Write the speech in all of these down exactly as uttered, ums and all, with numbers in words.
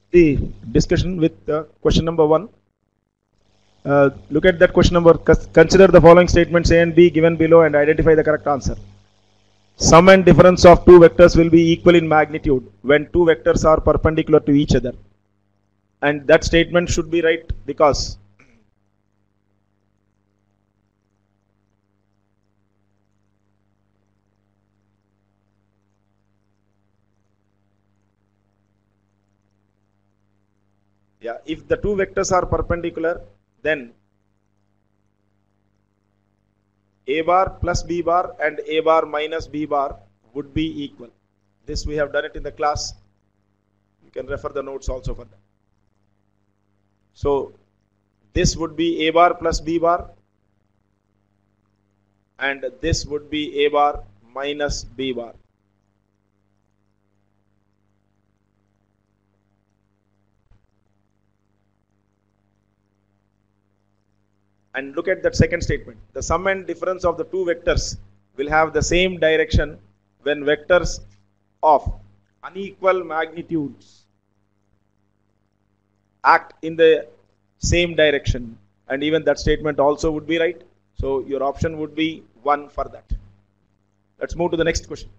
the discussion with uh, question number one. Uh, look at that question number. Consider the following statements A and B given below and identify the correct answer. Sum and difference of two vectors will be equal in magnitude when two vectors are perpendicular to each other. And that statement should be right because yeah, if the two vectors are perpendicular, then A bar plus B bar and A bar minus B bar would be equal. This we have done it in the class. You can refer the notes also for that. So this would be A bar plus B bar and this would be A bar minus B bar. And look at that second statement. The sum and difference of the two vectors will have the same direction when vectors of unequal magnitudes act in the same direction. And even that statement also would be right. So your option would be one for that. Let's move to the next question.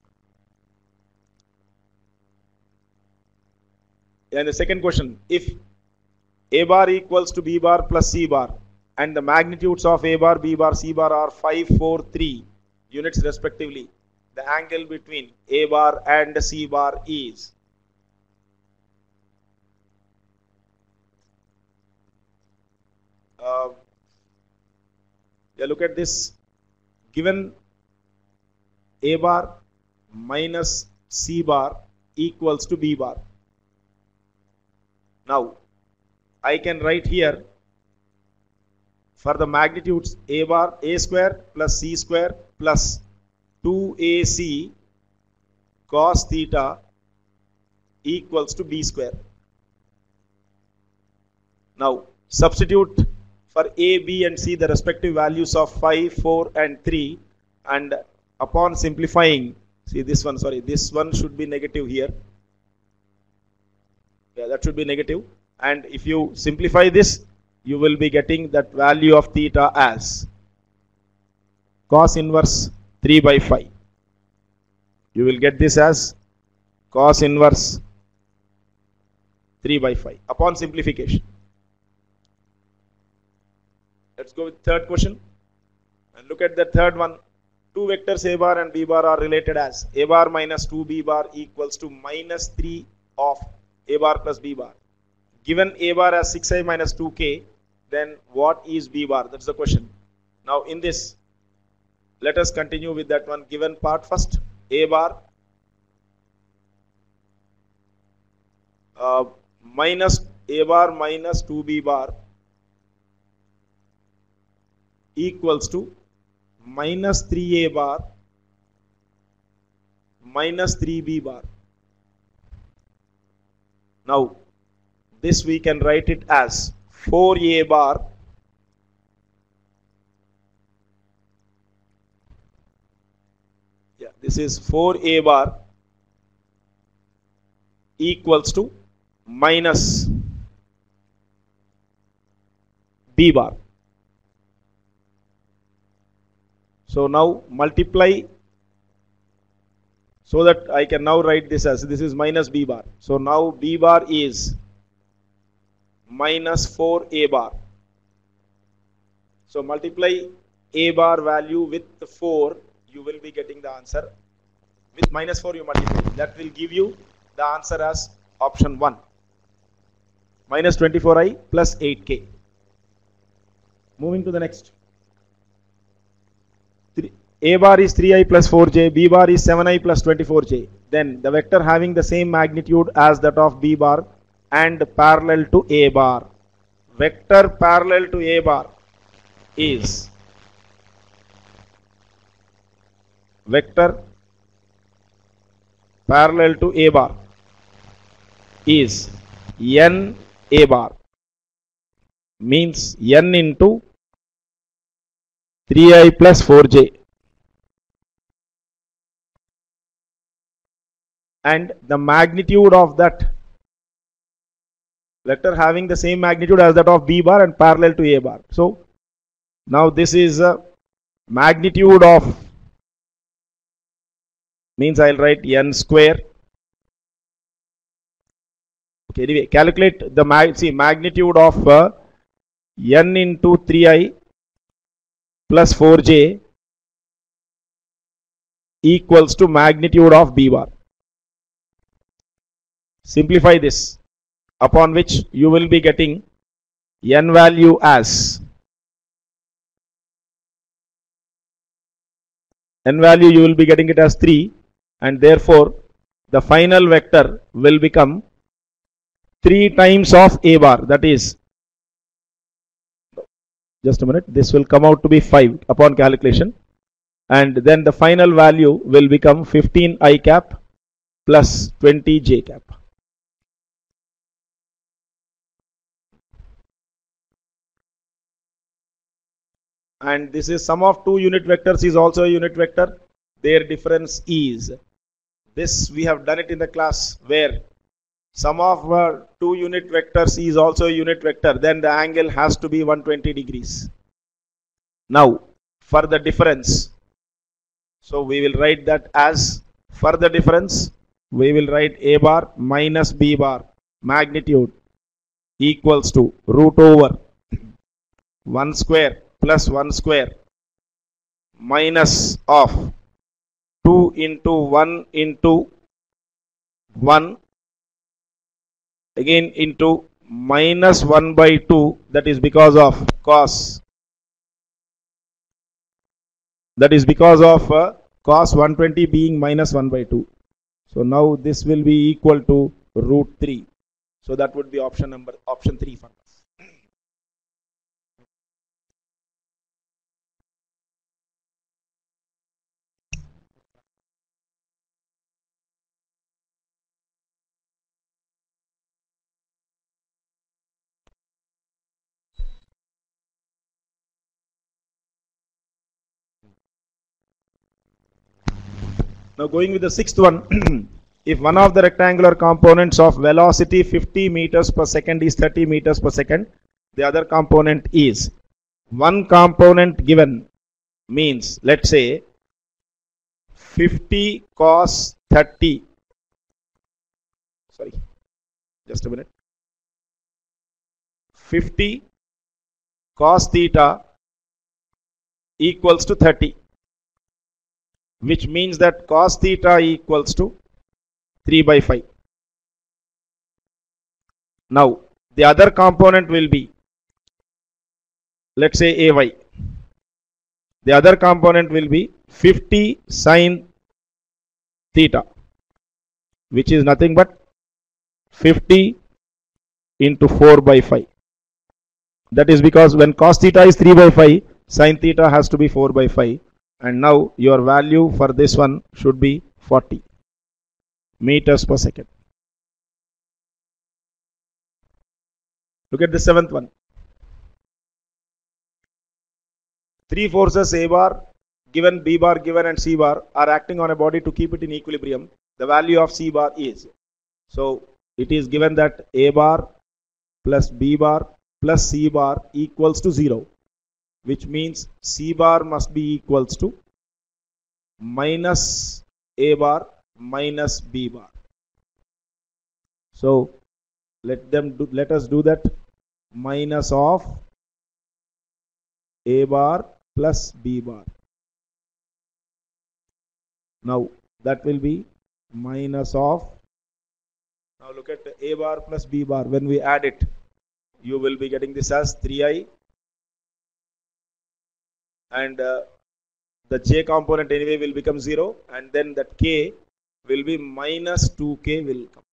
And the second question, if A bar equals to B bar plus C bar, and the magnitudes of A bar, B bar, C bar are five, four, three units respectively, the angle between A bar and C bar is uh, yeah, look at this. Given A bar minus C bar equals to B bar. Now I can write here for the magnitudes A bar, A square plus C square plus two A C cos theta equals to B square. Now substitute for A, B and C the respective values of five, four and three, and upon simplifying, see this one, sorry, this one should be negative here. Yeah, that should be negative. And if you simplify this, you will be getting that value of theta as cos inverse three by five. You will get this as cos inverse three by five upon simplification. Let's go with third question and look at the third one. Two vectors A bar and B bar are related as A bar minus two B bar equals to minus three of A bar plus B bar. Given A bar as six i minus two k, then what is B bar? That's the question. Now in this, let us continue with that one given part first. A bar uh, minus A bar minus two B bar equals to minus three A bar minus three B bar. Now this we can write it as four A bar yeah this is four A bar equals to minus B bar. So now multiply so that I can now write this as this is minus B bar. So now B bar is minus four A bar. So multiply A bar value with four, you will be getting the answer. With minus four you multiply. That will give you the answer as option one. Minus twenty-four i plus eight k. Moving to the next. A bar is three i plus four j, B bar is seven i plus twenty-four j. Then the vector having the same magnitude as that of B bar and parallel to A bar. Vector parallel to A bar is vector parallel to A bar is n A bar, means n into three i plus four j, and the magnitude of that vector having the same magnitude as that of B bar and parallel to A bar. So now this is a magnitude of, means I'll write n square. Okay, anyway, calculate the mag see magnitude of uh, n into three i plus four j equals to magnitude of B bar. Simplify this, upon which you will be getting n value as n value you will be getting it as three, and therefore the final vector will become three times of A bar, that is, just a minute, this will come out to be five upon calculation, and then the final value will become fifteen I cap plus twenty j cap. And this is sum of two unit vectors is also a unit vector. Their difference is, this we have done it in the class, where sum of uh, two unit vectors is also a unit vector, then the angle has to be one hundred twenty degrees. Now for the difference, so we will write that as, for the difference we will write A bar minus B bar magnitude equals to root over one square plus one square minus of two into one into one again into minus one by two, that is because of cos, that is because of uh, cos one hundred twenty being minus one by two. So now this will be equal to root three. So that would be option number option three for us. Now going with the sixth one, if one of the rectangular components of velocity fifty meters per second is thirty meters per second, the other component is, one component given means, let's say fifty cos thirty, sorry, just a minute, fifty cos theta equals to thirty, which means that cos theta equals to three by five. Now the other component will be, let's say A Y. The other component will be fifty sin theta, which is nothing but fifty into four by five. That is because when cos theta is three by five, sin theta has to be four by five. And now your value for this one should be forty meters per second. Look at the seventh one. Three forces A bar given, B bar given, and C bar are acting on a body to keep it in equilibrium. The value of C bar is, so it is given that A bar plus B bar plus C bar equals to zero, which means C bar must be equals to minus A bar minus B bar. So let them do, let us do that, minus of A bar plus B bar. Now that will be minus of, now look at A bar plus B bar, when we add it, you will be getting this as three i, and uh, the j component anyway will become zero, and then that k will be minus two k will come.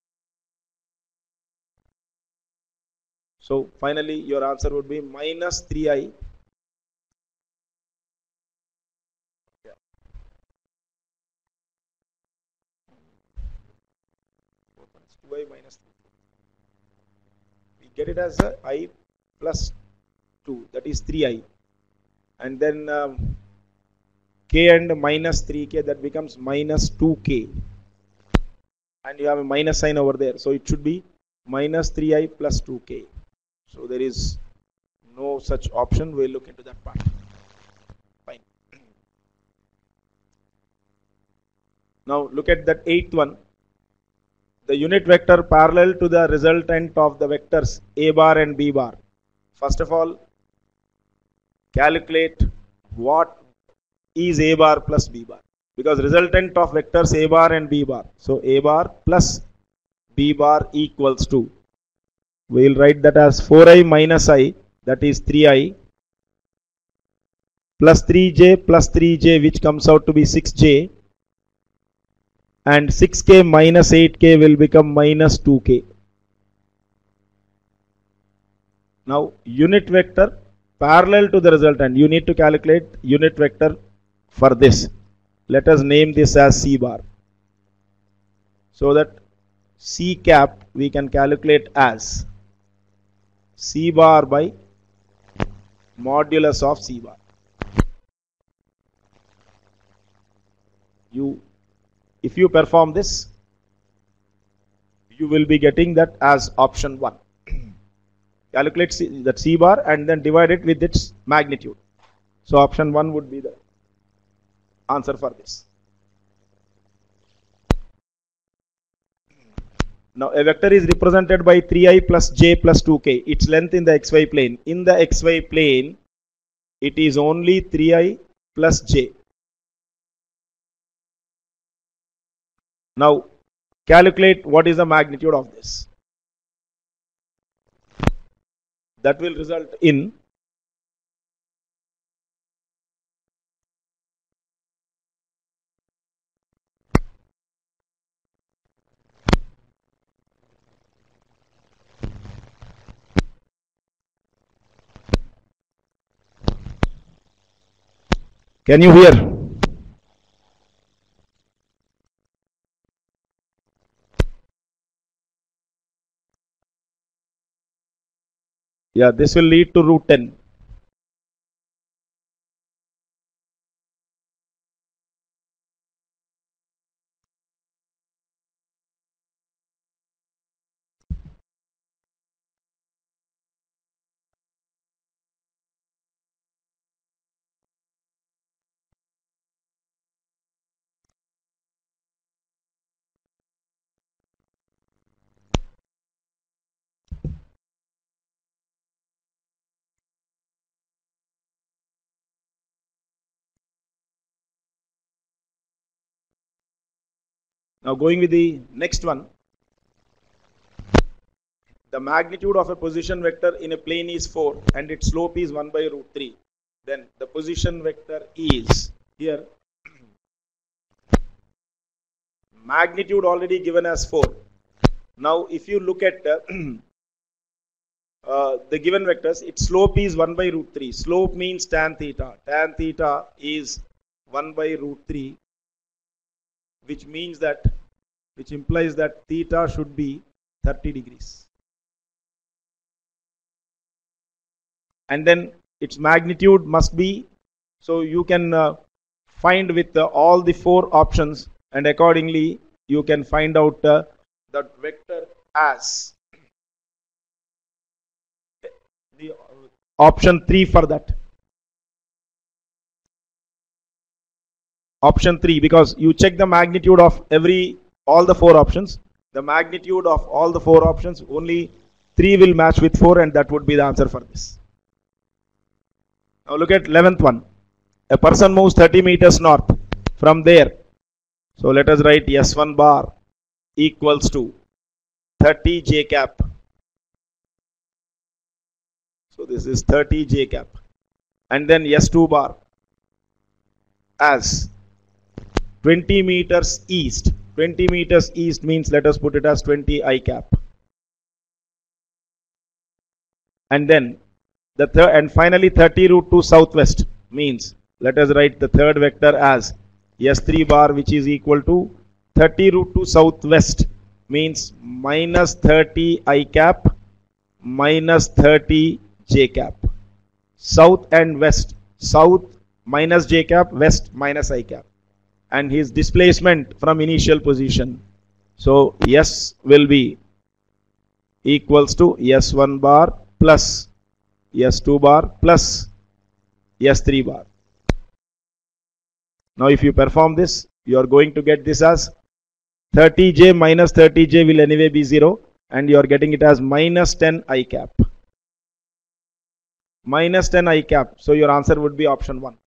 So finally your answer would be minus three i yeah. two i minus three. We get it as a I plus two, that is three i. And then um, k and minus three k, that becomes minus two k, and you have a minus sign over there, so it should be minus three i plus two k. So there is no such option. We'll look into that part. Fine. Now look at that eighth one. The unit vector parallel to the resultant of the vectors a bar and b bar. First of all, calculate what is a bar plus b bar, because resultant of vectors a bar and b bar. So a bar plus b bar equals to, we will write that as four i minus i, that is three i, plus three j plus three j, which comes out to be six j, and six k minus eight k will become minus two k. Now unit vector parallel to the resultant, you need to calculate unit vector for this. Let us name this as c bar, so that c cap we can calculate as c bar by modulus of c bar. You, if you perform this, you will be getting that as option one. Calculate C, that c bar and then divide it with its magnitude. So option one would be the answer for this. Now a vector is represented by three i plus j plus two k, its length in the xy plane. In the xy plane, it is only three i plus j. Now calculate what is the magnitude of this. That will result in can you hear? Yeah, this will lead to root ten. Now going with the next one. The magnitude of a position vector in a plane is four and its slope is one by root three. Then the position vector is here. Magnitude already given as four. Now if you look at uh, uh, the given vectors, its slope is one by root three. Slope means tan theta. Tan theta is one by root three, which means that, which implies that theta should be thirty degrees. And then its magnitude must be, so you can uh, find with uh, all the four options, and accordingly you can find out uh, that vector as the option three for that. Option three, because you check the magnitude of every, all the four options. The magnitude of all the four options, only three will match with four, and that would be the answer for this. Now look at eleventh one. A person moves thirty meters north from there. So let us write S one bar equals to thirty j cap. So this is thirty j cap. And then S two bar as twenty meters east. twenty meters east means, let us put it as twenty I cap. And then the third, and finally thirty root two southwest means, let us write the third vector as S three bar, which is equal to thirty root two southwest means minus thirty I cap minus thirty j cap. South and west, south minus j cap, west minus I cap. And his displacement from initial position. So S will be equals to S one bar plus S two bar plus S three bar. Now if you perform this, you are going to get this as thirty J minus thirty J will anyway be zero, and you are getting it as minus ten I cap. Minus ten I cap. So your answer would be option one.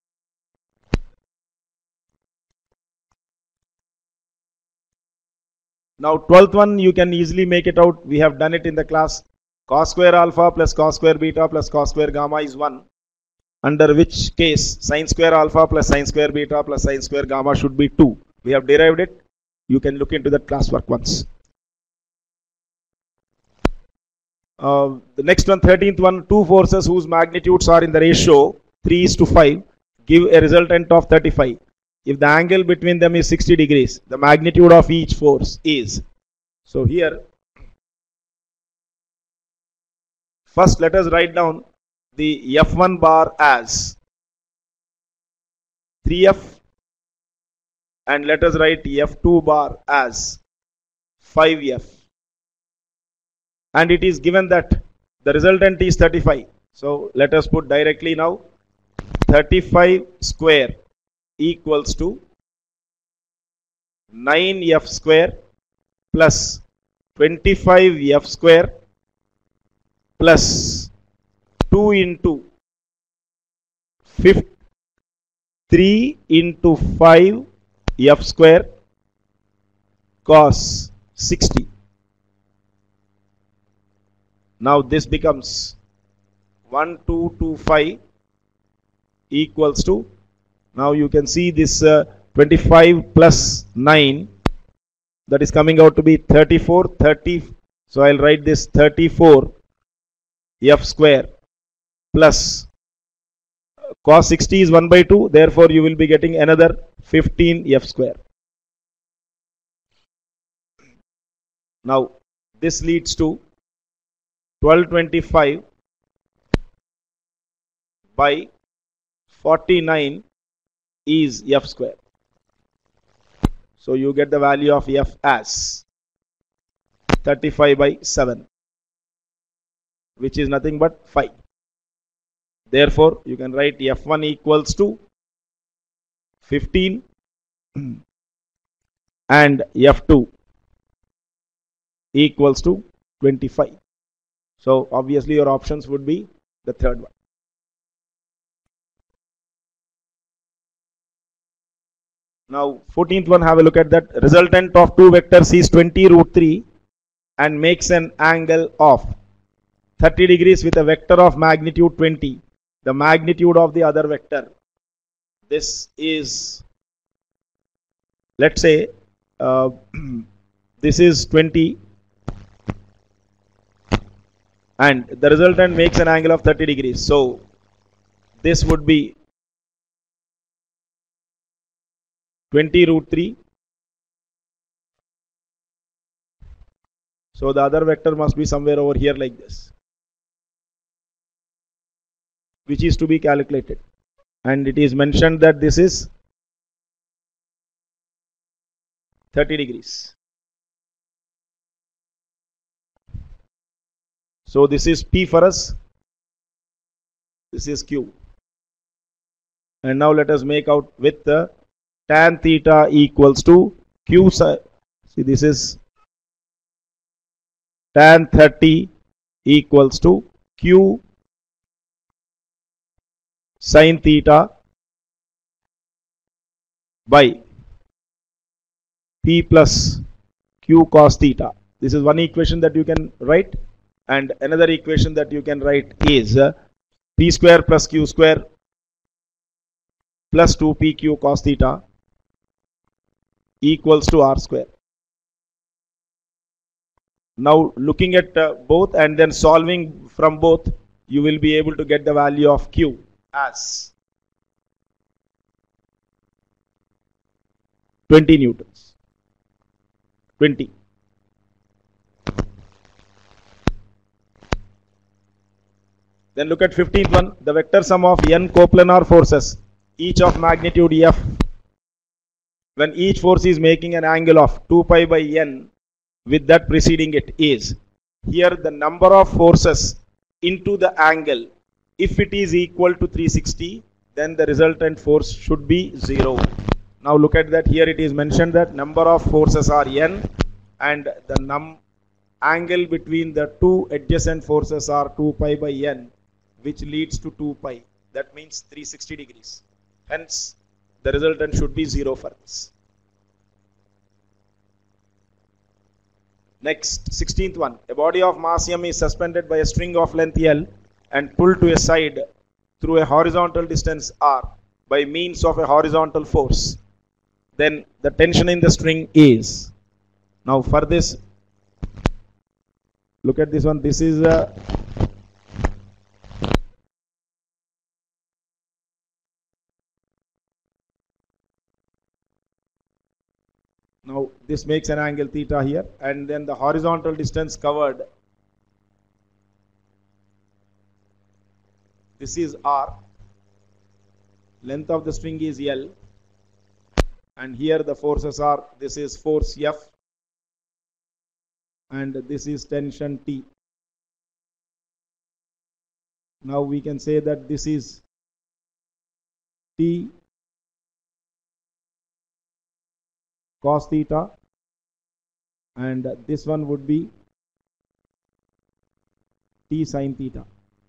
Now twelfth one, you can easily make it out. We have done it in the class. Cos square alpha plus cos square beta plus cos square gamma is one. Under which case sin square alpha plus sin square beta plus sin square gamma should be two. We have derived it. You can look into that classwork once. Uh, the next one, thirteenth one, two forces whose magnitudes are in the ratio three is to five give a resultant of thirty-five. If the angle between them is sixty degrees, the magnitude of each force is. So here, first let us write down the F one bar as three F, and let us write F two bar as five F. And it is given that the resultant is thirty-five. So let us put directly now thirty-five square equals to nine F square plus twenty-five F square plus two into three into five F square cos sixty. Now this becomes one two two five equals to, now you can see this uh, twenty-five plus nine, that is coming out to be thirty-four, thirty. So I'll write this thirty-four F square plus uh, cos sixty is one by two, therefore you will be getting another fifteen F square. Now this leads to twelve twenty-five by forty-nine is F square. So you get the value of F as thirty-five by seven, which is nothing but five. Therefore you can write F one equals to fifteen and F two equals to twenty-five. So obviously your options would be the third one. Now fourteenth one, have a look at that. Resultant of two vectors is twenty root three and makes an angle of thirty degrees with a vector of magnitude twenty. The magnitude of the other vector, this is, let's say uh, this is twenty, and the resultant makes an angle of thirty degrees. So this would be twenty root three. So the other vector must be somewhere over here like this, which is to be calculated. And it is mentioned that this is thirty degrees. So this is P for us, this is Q. And now let us make out with the tan theta equals to Q. See, this is tan thirty equals to Q sin theta by P plus Q cos theta. This is one equation that you can write, and another equation that you can write is uh, P square plus Q square plus two P Q cos theta equals to R square. Now looking at uh, both and then solving from both, you will be able to get the value of Q as twenty newtons. twenty. Then look at fifteenth one. The vector sum of n coplanar forces, each of magnitude F, when each force is making an angle of two pi by n with that preceding it, is. here the number of forces into the angle, if it is equal to three sixty, then the resultant force should be zero. Now look at that. Here it is mentioned that number of forces are n and the num angle between the two adjacent forces are two pi by n, which leads to two pi. That means three hundred sixty degrees. Hence the resultant should be zero for this. Next, sixteenth one. A body of mass m is suspended by a string of length L and pulled to a side through a horizontal distance r by means of a horizontal force. Then the tension in the string is. Now for this, look at this one. This is a now this makes an angle theta here, and then the horizontal distance covered, this is r, length of the string is L, and here the forces are, this is force F and this is tension T. Now we can say that this is T cos theta and this one would be T sin theta.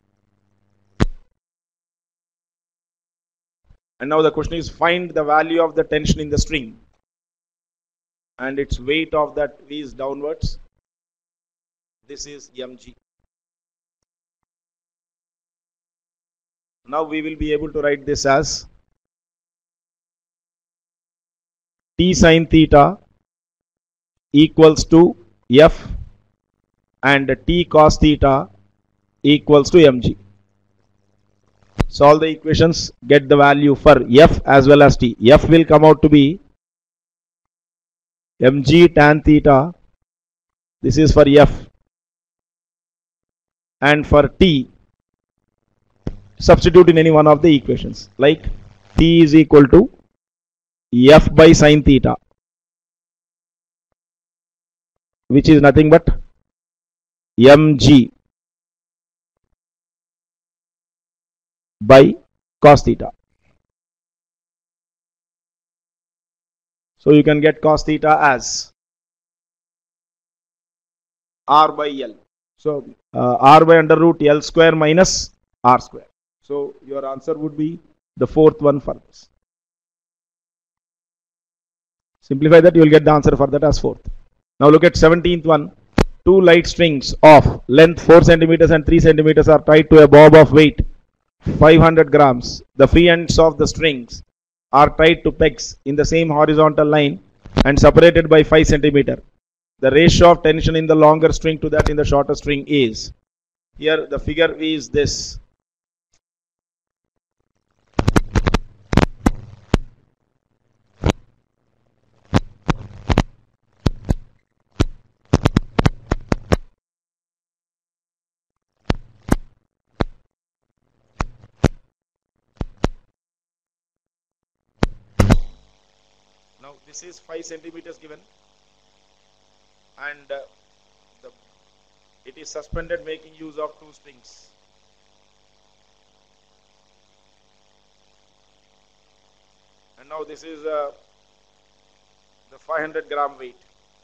And now the question is, find the value of the tension in the string, and its weight of that V is downwards. This is mg. Now we will be able to write this as T sin theta equals to F and T cos theta equals to mg. Solve the equations, get the value for F as well as T. F will come out to be mg tan theta. This is for F. And for T, substitute in any one of the equations, like T is equal to F by sin theta, which is nothing but mg by cos theta. So you can get cos theta as r by L. So uh, r by under root L square minus r square. So your answer would be the fourth one for this. Simplify that, you will get the answer for that as fourth. Now look at seventeenth one. Two light strings of length four centimeters and three centimeters are tied to a bob of weight five hundred grams. The free ends of the strings are tied to pegs in the same horizontal line and separated by five centimeters. The ratio of tension in the longer string to that in the shorter string is. Here the figure is this. Now this is five centimeters given, and uh, the, it is suspended making use of two strings. And now this is uh, the five hundred gram weight.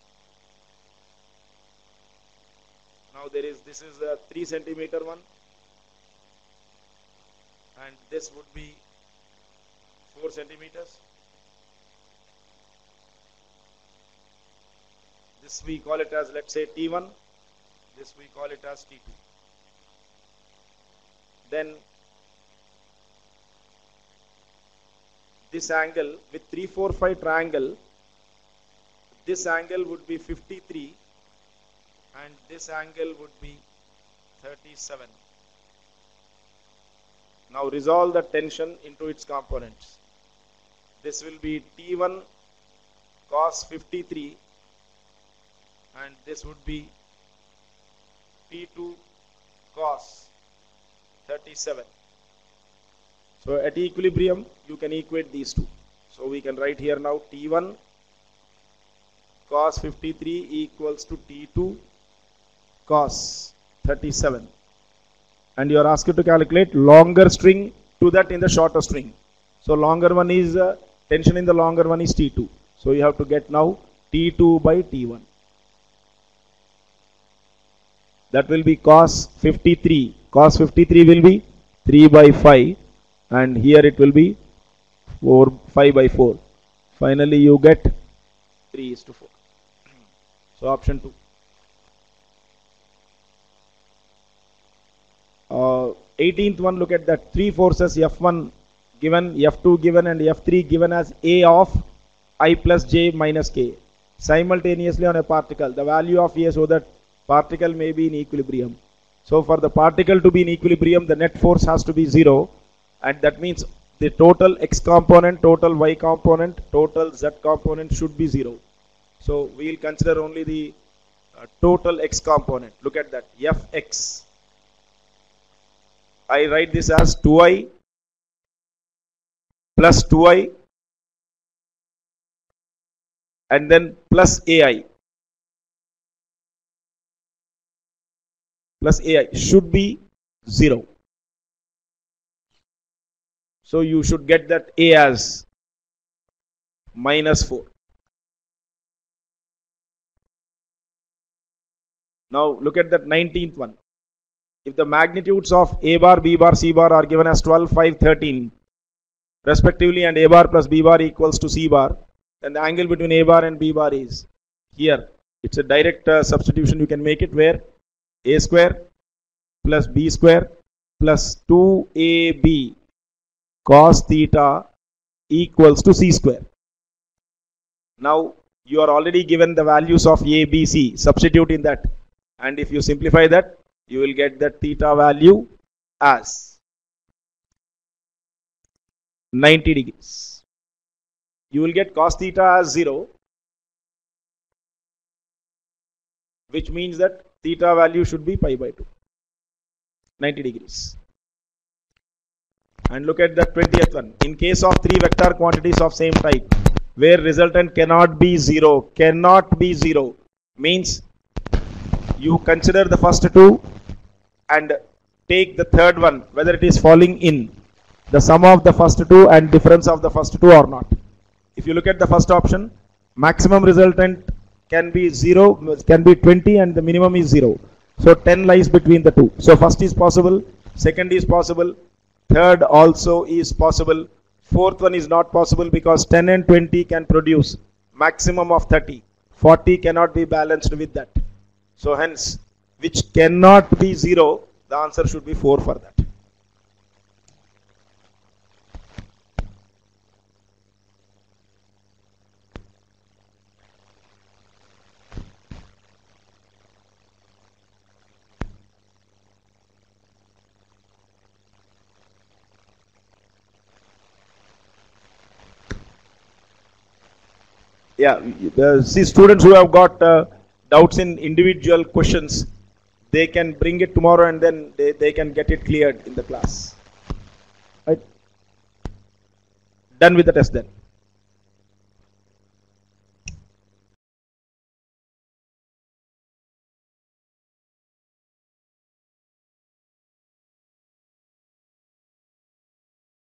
Now there is, this is a three centimeter one, and this would be four centimeters. This we call it as, let's say, T one. This we call it as T two. Then this angle with three four five triangle, this angle would be fifty-three and this angle would be thirty-seven. Now resolve the tension into its components. This will be T one cos fifty-three and this would be T two cos thirty-seven. So at equilibrium you can equate these two. So we can write here now T one cos fifty-three equals to T two cos thirty-seven. And you are asked to calculate longer string to that in the shorter string. So longer one is uh, tension in the longer one is T two. So you have to get now T two by T one. That will be cos fifty-three. Cos fifty-three will be three by five, and here it will be four, five by four. Finally you get three is to four. So option two. Uh, eighteenth one, look at that. Three forces F one given, F two given, and F three given as A of I plus J minus K simultaneously on a particle. The value of A so that particle may be in equilibrium. So for the particle to be in equilibrium, the net force has to be zero, and that means the total X component, total Y component, total Z component should be zero. So we will consider only the uh, total X component. Look at that, Fx. I write this as two i plus two i and then plus ai. Plus ai should be zero. So you should get that a as minus four. Now look at that nineteenth one. If the magnitudes of A bar, B bar, C bar are given as twelve, five, thirteen respectively, and A bar plus B bar equals to C bar, then the angle between A bar and B bar is here. It's a direct uh, substitution. You can make it where A square plus B square plus two A B cos theta equals to C square. Now you are already given the values of A, B, C. Substitute in that, and if you simplify that, you will get that theta value as ninety degrees. You will get cos theta as zero, which means that theta value should be pi by two, ninety degrees. And look at the twentieth one. In case of three vector quantities of same type, where resultant cannot be zero, cannot be zero, means you consider the first two and take the third one, whether it is falling in the sum of the first two and difference of the first two or not. If you look at the first option, maximum resultant can be zero, can be twenty, and the minimum is zero. So ten lies between the two. So first is possible, second is possible, third also is possible, fourth one is not possible because ten and twenty can produce maximum of thirty. forty cannot be balanced with that. So hence, which cannot be zero, the answer should be four for that. Yeah, the, see, students who have got uh, doubts in individual questions, they can bring it tomorrow and then they, they can get it cleared in the class. Right? Done with the test then.